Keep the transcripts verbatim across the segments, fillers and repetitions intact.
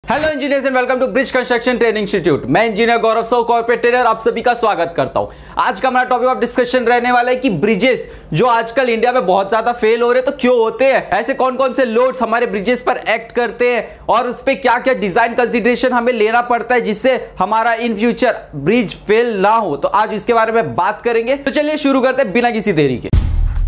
Hello engineers and welcome to bridge construction training institute. मैं engineer Gaurav सौ corporate trainer आप सभी का स्वागत करता हूं। आज का हमारा टॉपिक ऑफ डिस्कशन रहने वाला है कि ब्रिजेस जो आजकल इंडिया में बहुत ज्यादा फेल हो रहे हैं तो क्यों होते हैं, ऐसे कौन कौन से लोड्स हमारे ब्रिजेस पर एक्ट करते हैं और उस पर क्या क्या डिजाइन कंसिडरेशन हमें लेना पड़ता है जिससे हमारा इन फ्यूचर ब्रिज फेल ना हो। तो आज इसके बारे में बात करेंगे। तो चलिए शुरू करते हैं बिना किसी देरी के।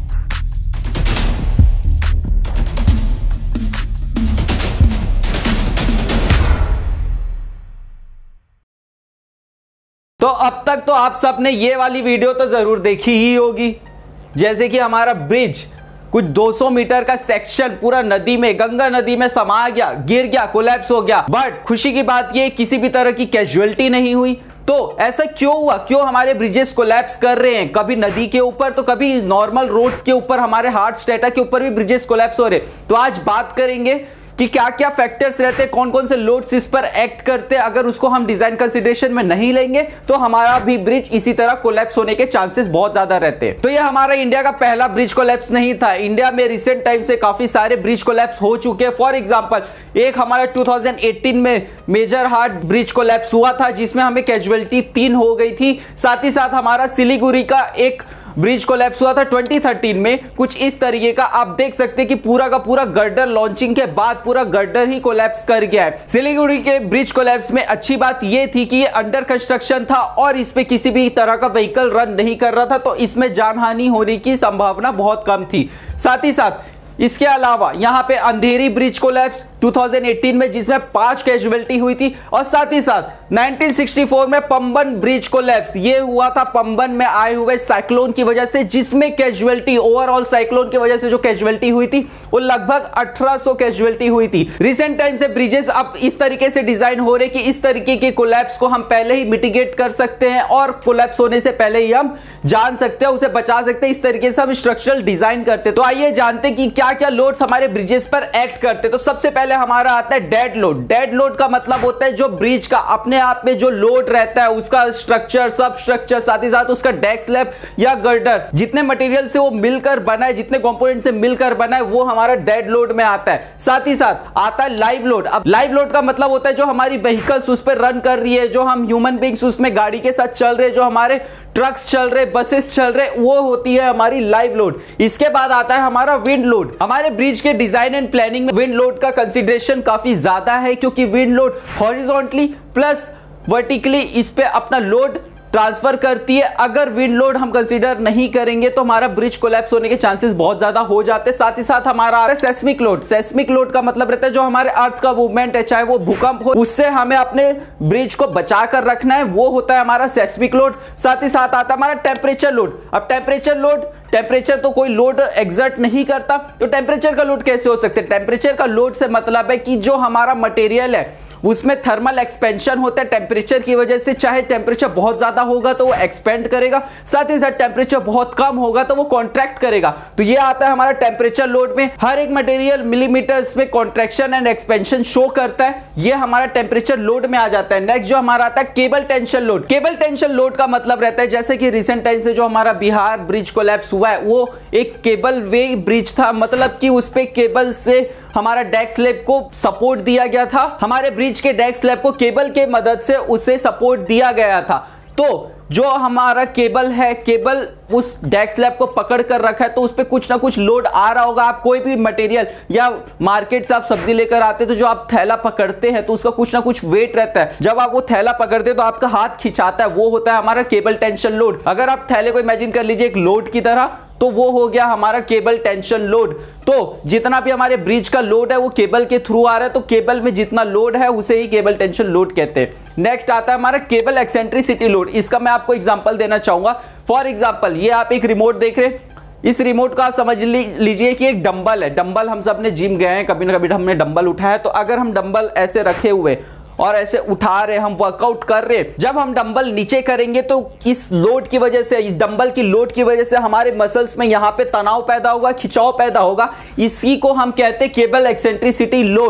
तो अब तक तो आप सबने ये वाली वीडियो तो जरूर देखी ही होगी, जैसे कि हमारा ब्रिज कुछ दो सौ मीटर का सेक्शन पूरा नदी में, गंगा नदी में समा गया, गिर गया, कोलैप्स हो गया। बट खुशी की बात ये किसी भी तरह की कैजुअलिटी नहीं हुई। तो ऐसा क्यों हुआ? क्यों हमारे ब्रिजेस कोलैप्स कर रहे हैं? कभी नदी के ऊपर तो कभी नॉर्मल रोड्स के ऊपर, हमारे हार्ड स्ट्रेटा के ऊपर भी ब्रिजेस कोलैप्स हो रहे। तो आज बात करेंगे कि क्या क्या फैक्टर्स रहते हैं, कौन कौन से लोड्स इस पर एक्ट करते हैं। अगर उसको हम डिजाइन कंसिडरेशन में नहीं लेंगे तो हमारा भी ब्रिज इसी तरह कोलैप्स होने के चांसेस बहुत ज्यादा रहते हैं। तो ये हमारा इंडिया का पहला ब्रिज कोलैप्स नहीं था। इंडिया में रिसेंट टाइम से काफी सारे ब्रिज कोलैप्स हो चुके हैं। फॉर एग्जांपल एक हमारा दो हज़ार अठारह में मेजर हार्ड ब्रिज कोलैप्स हुआ था जिसमें हमें कैजुअलिटी तीन हो गई थी। साथ ही साथ हमारा सिलीगुड़ी का एक ब्रिज कोलैप्स हुआ था दो हज़ार तेरह में, कुछ इस तरीके का। आप देख सकते हैं कि पूरा का पूरा गर्डर लॉन्चिंग के बाद पूरा गर्डर ही कोलैप्स कर गया है। सिलीगुड़ी के ब्रिज कोलैप्स में अच्छी बात यह थी कि ये अंडर कंस्ट्रक्शन था और इस पे किसी भी तरह का व्हीकल रन नहीं कर रहा था, तो इसमें जानहानि होने की संभावना बहुत कम थी। साथ ही साथ इसके अलावा यहां पे अंधेरी ब्रिज कोलैप्स दो हज़ार अठारह में जिसमें पांच कैजुअलिटी हुई थी, और साथ ही साथ उन्नीस सौ चौंसठ में पंबन ब्रिज कोलैप्स ये हुआ था पंबन में आए हुए साइक्लोन की वजह से, जिसमें कैजुअलिटी ओवरऑल साइक्लोन की वजह से जो कैजुअलिटी हुई थी वो लगभग अठारह सौ कैजुअलिटी हुई थी। रिसेंट टाइम से ब्रिजेस अब इस तरीके से डिजाइन हो रहे कि इस तरीके के कोलैप्स को हम पहले ही मिटिगेट कर सकते हैं और कोलैप्स होने से पहले ही हम जान सकते हैं, उसे बचा सकते हैं। इस तरीके से हम स्ट्रक्चरल डिजाइन करते हैं। तो आइए जानते हैं कि क्या क्या लोड्स हमारे ब्रिजेस पर एक्ट करते हैं। तो सबसे पहले हमारा आता है डेड लोड। डेड लोड का मतलब होता है जो ब्रिज का अपने आप में जो लोड रहता है, उसका स्ट्रक्चर, सब स्ट्रक्चर, साथ ही साथ उसका डेक स्लैब या गर्डर, जितने मटेरियल से वो मिलकर बना है, जितने कंपोनेंट से मिलकर बना है, वो हमारा डेड लोड में आता है। साथ ही साथ आता है लाइव लोड। अब लाइव लोड का मतलब होता है जो हमारी व्हीकल्स उस पर रन कर रही है, जो हम ह्यूमन बींग्स उसमें गाड़ी के साथ चल रहे, जो हमारे ट्रक्स चल रहे, बसेस चल रहे, वो होती है हमारी लाइव लोड। इसके बाद आता है हमारा विंड लोड। हमारे ब्रिज के डिजाइन एंड प्लानिंग में विंड लोड का कंसीडरेशन काफी ज्यादा है, क्योंकि wind load horizontally plus vertically इस पे अपना लोड ट्रांसफर करती है। अगर विंड लोड हम कंसीडर नहीं करेंगे तो हमारा ब्रिज कोलैप्स होने के चांसेस बहुत ज्यादा हो जाते हैं। साथ ही साथ हमारा आता है सेस्मिक लोड। सेस्मिक लोड का मतलब रहता है जो हमारे अर्थ का मूवमेंट है, चाहे वो भूकंप हो, उससे हमें अपने ब्रिज को बचा कर रखना है, वो होता है हमारा सेस्मिक लोड। साथ ही साथ आता है हमारा टेम्परेचर लोड। अब टेम्परेचर लोड, टेम्परेचर तो कोई लोड एक्सर्ट नहीं करता, तो टेम्परेचर का लोड कैसे हो सकता है? टेम्परेचर का लोड से मतलब है कि जो हमारा मटेरियल है उसमें थर्मल एक्सपेंशन होता है टेम्परेचर की वजह से। चाहे टेम्परेचर बहुत ज्यादा होगा तो वो एक्सपेंड करेगा, साथ ही साथ टेम्परेचर बहुत कम होगा तो वो कॉन्ट्रैक्ट करेगा। तो ये आता है हमारा टेम्परेचर लोड में। हर एक मटेरियल मिलीमीटर्स में कॉन्ट्रैक्शन एंड एक्सपेंशन शो करता है, ये हमारा टेम्परेचर लोड में आ जाता है। नेक्स्ट जो हमारा आता है cable tension load. Cable tension load का मतलब रहता है जैसे कि रिसेंट टाइम से जो हमारा बिहार ब्रिज कोलैप्स हुआ है वो एक केबल वे ब्रिज था, मतलब कि उस पे केबल से हमारा डेक स्लैब को सपोर्ट दिया गया था। हमारे ब्रिज के डेक स्लैब को केबल के मदद से उसे सपोर्ट दिया गया था। तो जो हमारा केबल है, केबल उस डेक स्लैब को पकड़ कर रखा है, तो उस पे कुछ ना कुछ लोड आ रहा होगा। आप कोई भी मटेरियल या मार्केट से आप सब्जी लेकर आते तो जो आप थैला पकड़ते हैं तो उसका कुछ ना कुछ वेट रहता है। जब आप वो थैला पकड़ते तो आपका हाथ खिंचाता है, वो होता है हमारा केबल टेंशन लोड। अगर आप थैले को इमेजिन कर लीजिए एक लोड की तरह, तो वो हो गया हमारा केबल टेंशन लोड। तो जितना भी हमारे ब्रिज का लोड है वो केबल के थ्रू आ रहा है, तो केबल में जितना लोड है उसे ही केबल टेंशन लोड कहते हैं। नेक्स्ट आता है हमारा केबल एक्सेंट्रिसिटी लोड। इसका मैं आपको एग्जांपल देना चाहूंगा। फॉर एग्जांपल ये आप एक रिमोट देख रहे हैं, इस रिमोट का समझ लीजिए कि एक डंबल है। डंबल हम सब ने जिम गए हैं, कभी ना कभी हमने डंबल उठाया, तो अगर हम डंबल ऐसे रखे हुए और ऐसे उठा रहे, हम वर्कआउट कर रहे, जब हम डंबल नीचे करेंगे तो इस लोड की वजह से, इस डंबल की लोड की वजह से हमारे मसल्स में यहाँ पे तनाव पैदा होगा, खिंचाव पैदा होगा। इसी को हम कहते हैं केबल एक्सेंट्रिसिटी लोड।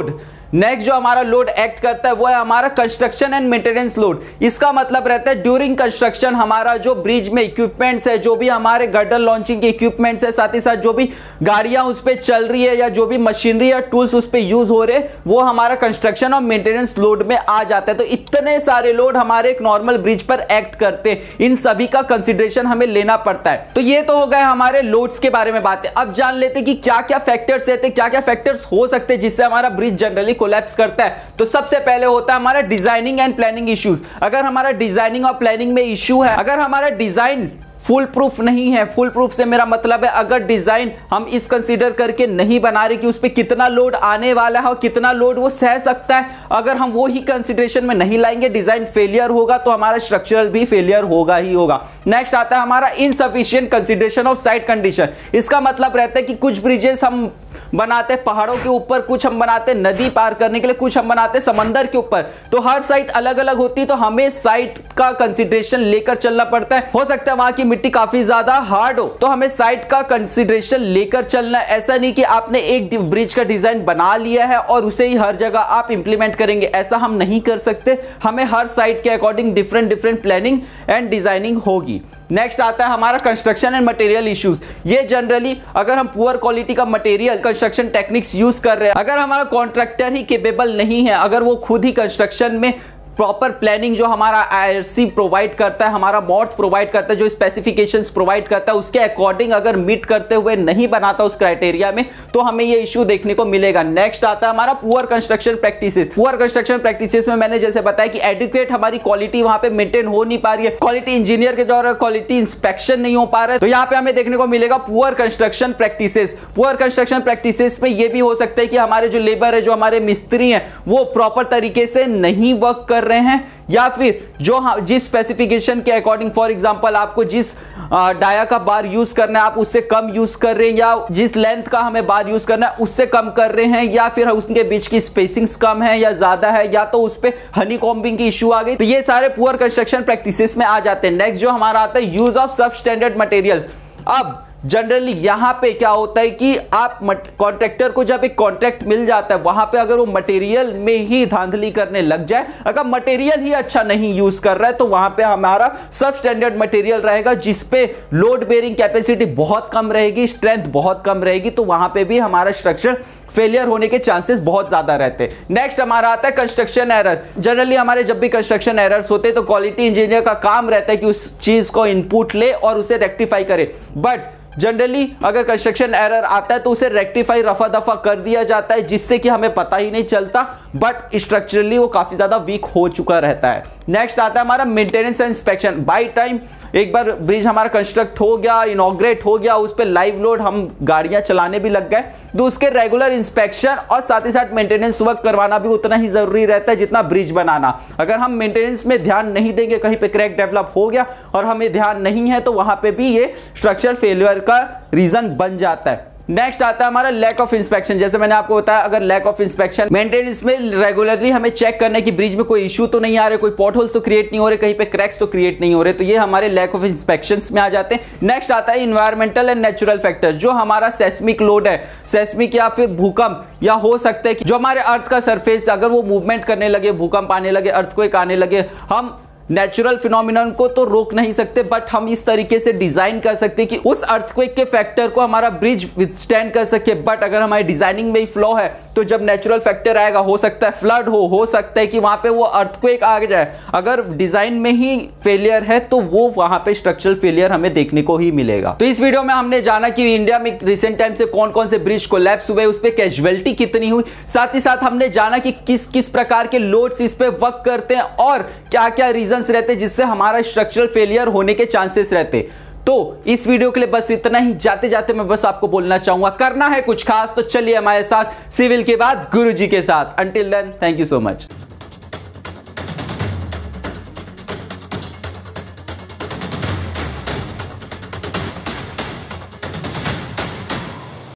नेक्स्ट जो हमारा लोड एक्ट करता है वो है हमारा कंस्ट्रक्शन एंड मेंटेनेंस लोड। इसका मतलब रहता है ड्यूरिंग कंस्ट्रक्शन हमारा जो ब्रिज में इक्विपमेंट्स है, जो भी हमारे गर्डर लॉन्चिंग के इक्विपमेंट्स है, साथ ही साथ जो भी गाड़ियां उस पर चल रही है या जो भी मशीनरी या टूल्स उस पर यूज हो रहे, वो हमारा कंस्ट्रक्शन और मेंटेनेंस लोड में आ जाता है। तो इतने सारे लोड हमारे एक नॉर्मल ब्रिज पर एक्ट करते हैं, इन सभी का कंसिडरेशन हमें लेना पड़ता है। तो ये तो हो गए हमारे लोड्स के बारे में बातें। अब जान लेते हैं कि क्या क्या फैक्टर्स रहते हैं, क्या क्या फैक्टर्स हो सकते हैं जिससे हमारा ब्रिज जनरली कोलैप्स करता है। तो सबसे पहले होता है हमारा डिजाइनिंग एंड प्लानिंग इश्यूज। अगर हमारा डिजाइनिंग और प्लानिंग में इश्यू है, अगर हमारा डिजाइन फुल प्रूफ नहीं है, फुल प्रूफ से मेरा मतलब है अगर डिजाइन हम इस कंसीडर करके नहीं बना रहे कि उस पर कितना लोड आने वाला है और कितना लोड वो सह सकता है, अगर हम वो ही कंसीडरेशन में नहीं लाएंगे, डिजाइन फेलियर होगा तो हमारा स्ट्रक्चरल भी फेलियर होगा ही होगा। नेक्स्ट आता है हमारा insufficient consideration of site condition. इसका मतलब रहता है कि कुछ ब्रिजेस हम बनाते हैं पहाड़ों के ऊपर, कुछ हम बनाते हैं नदी पार करने के लिए, कुछ हम बनाते हैं समंदर के ऊपर। तो हर साइट अलग अलग होती है, तो हमें साइट का कंसीडरेशन लेकर चलना पड़ता है। हो सकता है वहां की मिट्टी काफी ज्यादा हार्ड हो, तो हमें साइट का कंसीडरेशन लेकर चलना है। ऐसा नहीं कि आपने एक ब्रिज का डिजाइन बना लिया है और उसे ही हर जगह आप इंप्लीमेंट करेंगे, ऐसा हम नहीं कर सकते। हमें हर साइट के according different different planning and designing होगी। नेक्स्ट आता है हमारा कंस्ट्रक्शन एंड मटेरियल इश्यूज। ये जनरली अगर हम पुअर क्वालिटी का मटेरियल कंस्ट्रक्शन टेक्निक्स यूज कर रहे हैं, अगर हमारा कॉन्ट्रैक्टर ही केपेबल नहीं है, अगर वो खुद ही कंस्ट्रक्शन में प्रॉपर प्लानिंग जो हमारा आईआरसी प्रोवाइड करता है, हमारा मॉर्थ प्रोवाइड करता है, जो स्पेसिफिकेशंस प्रोवाइड करता है, उसके अकॉर्डिंग अगर मीट करते हुए नहीं बनाता उस क्राइटेरिया में, तो हमें ये इश्यू देखने को मिलेगा। नेक्स्ट आता है हमारा poor construction practices. Poor construction practices में मैंने जैसे बताया कि एडुकेट हमारी क्वालिटी वहां पे मेंटेन हो नहीं पा रही है, क्वालिटी इंजीनियर के द्वारा क्वालिटी इंस्पेक्शन नहीं हो पा रहा है, तो यहाँ पे हमें देखने को मिलेगा poor construction practices. Poor construction practices में ये भी हो सकता है कि हमारे जो लेबर है, जो हमारे मिस्त्री हैं, वो प्रॉपर तरीके से नहीं वर्क कर रहे हैं, या फिर जो जिस स्पेसिफिकेशन के अकॉर्डिंग, फॉर एग्जांपल आपको जिस डाया का बार यूज करना है आप उससे कम यूज कर रहे हैं, या जिस लेंथ का हमें बार यूज करना है उससे कम कर रहे हैं, या फिर उसके बीच की स्पेसिंग्स कम है या ज्यादा है, या तो उस पे हनी कॉम्बिंग की इश्यू आ गई। तो ये सारे पुअर कंस्ट्रक्शन प्रैक्टिसेस में आ जाते हैं। नेक्स्ट जो हमारा आता है use of substandard materials. अब जनरली यहां पे क्या होता है कि आप कॉन्ट्रैक्टर को जब एक कॉन्ट्रैक्ट मिल जाता है, वहां पे अगर वो मटेरियल में ही धांधली करने लग जाए, अगर मटेरियल ही अच्छा नहीं यूज कर रहा है, तो वहां पे हमारा सब स्टैंडर्ड मटेरियल रहेगा जिसपे लोड बेयरिंग कैपेसिटी बहुत कम रहेगी, स्ट्रेंथ बहुत कम रहेगी, तो वहां पे भी हमारा स्ट्रक्चर फेलियर होने के चांसेस बहुत ज्यादा रहते हैं। नेक्स्ट हमारा आता है कंस्ट्रक्शन एरर। जनरली हमारे जब भी कंस्ट्रक्शन एरर्स होते हैं तो क्वालिटी इंजीनियर का काम रहता है कि उस चीज को इनपुट ले और उसे रेक्टिफाई करे, बट जनरली अगर कंस्ट्रक्शन एरर आता है तो उसे रेक्टिफाई रफा दफा कर दिया जाता है, जिससे कि हमें पता ही नहीं चलता, बट स्ट्रक्चरली वो काफी ज्यादा वीक हो चुका रहता है। नेक्स्ट आता है हमारा maintenance and inspection. By time एक बार ब्रिज हमारा कंस्ट्रक्ट हो गया, इनॉग्रेट हो गया, उस पर लाइव लोड हम गाड़ियां चलाने भी लग गए, तो उसके रेगुलर इंस्पेक्शन और साथ ही साथ मेंटेनेंस वर्क करवाना भी उतना ही जरूरी रहता है जितना ब्रिज बनाना। अगर हम मेंटेनेंस में ध्यान नहीं देंगे, कहीं पे क्रैक डेवलप हो गया और हमें ध्यान नहीं है, तो वहां पे भी ये स्ट्रक्चर फेलियर का रीजन बन जाता है। नेक्स्ट आता है हमारा लैक ऑफ इंस्पेक्शन। जैसे मैंने आपको बताया, अगर लैक ऑफ इंस्पेक्शन, मेंटेनेंस में रेगुलरली हमें चेक करना है कि ब्रिज में कोई इश्यू तो नहीं आ रहे, कोई पॉट होल्स तो क्रिएट नहीं हो रहे, कहीं पे क्रैक्स तो क्रिएट नहीं हो रहे, तो ये हमारे लैक ऑफ इंस्पेक्शंस में आ जाते हैं। नेक्स्ट आता है इन्वायरमेंटल एंड नेचुरल फैक्टर। जो हमारा सेस्मिक लोड है, सेस्मिक या फिर भूकंप, या हो सकता है कि जो हमारे अर्थ का सरफेस अगर वो मूवमेंट करने लगे, भूकंप आने लगे, अर्थक्वेक आने लगे, हम नेचुरल फिनोमिनन को तो रोक नहीं सकते, बट हम इस तरीके से डिजाइन कर सकते हैं कि उस अर्थक्वेक के फैक्टर को हमारा ब्रिज विथस्टैंड कर सके। बट अगर हमारी डिजाइनिंग में ही फ्लॉ है, तो जब नेचुरल फैक्टर आएगा, हो सकता है फ्लड हो हो सकता है कि वहां पे वो अर्थक्वेक आ जाए। अगर डिजाइन में ही फेलियर है, तो वो वहां पे स्ट्रक्चरल फेलियर हमें देखने को ही मिलेगा। तो इस वीडियो में हमने जाना कि इंडिया में रिसेंट टाइम से कौन कौन से ब्रिज कोलैप्स हुए, उस पर कैजुअलिटी कितनी हुई, साथ ही साथ हमने जाना कि किस किस प्रकार के लोड्स इस पे वर्क करते हैं और क्या क्या रीजन रहते जिससे हमारा स्ट्रक्चरल फेलियर होने के चांसेस रहते। तो इस वीडियो के लिए बस इतना ही। जाते जाते मैं बस आपको बोलना चाहूंगा, करना है कुछ खास तो चलिए हमारे साथ सिविल के बाद गुरुजी के साथ। Until then, thank you so much.